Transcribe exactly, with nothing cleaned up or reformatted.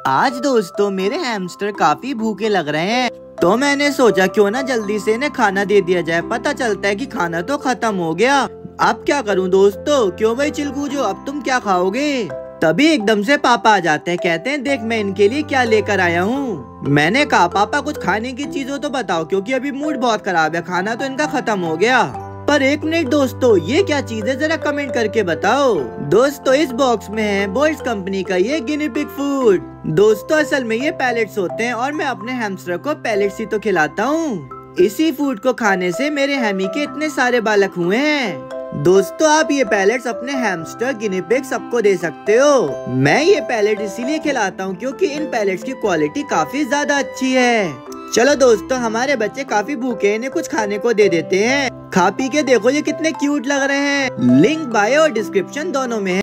आज दोस्तों मेरे हैमस्टर काफी भूखे लग रहे हैं, तो मैंने सोचा क्यों ना जल्दी से इन्हें खाना दे दिया जाए। पता चलता है कि खाना तो खत्म हो गया। अब क्या करूं दोस्तों? क्यों भाई चिलकूजो, अब तुम क्या खाओगे? तभी एकदम से पापा आ जाते हैं। कहते हैं देख मैं इनके लिए क्या लेकर आया हूँ। मैंने कहा पापा कुछ खाने की चीजों तो बताओ, क्योंकि अभी मूड बहुत खराब है, खाना तो इनका खत्म हो गया। पर एक मिनट दोस्तों, ये क्या चीज है जरा कमेंट करके बताओ। दोस्तों इस बॉक्स में है बोल्ट्स कंपनी का ये गिनी पिग फूड। दोस्तों असल में ये पैलेट्स होते हैं और मैं अपने हैमस्टर को पैलेट्स ही तो खिलाता हूँ। इसी फूड को खाने से मेरे हैमी के इतने सारे बालक हुए हैं। दोस्तों आप ये पैलेट्स अपने हैमस्टर, गिनी पिग सबको दे सकते हो। मैं ये पैलेट इसीलिए खिलाता हूँ क्योंकि इन पैलेट्स की क्वालिटी काफी ज्यादा अच्छी है। चलो दोस्तों हमारे बच्चे काफी भूखे हैं, इन्हें कुछ खाने को दे देते हैं। खा पी के देखो ये कितने क्यूट लग रहे हैं। लिंक बायो और डिस्क्रिप्शन दोनों में है।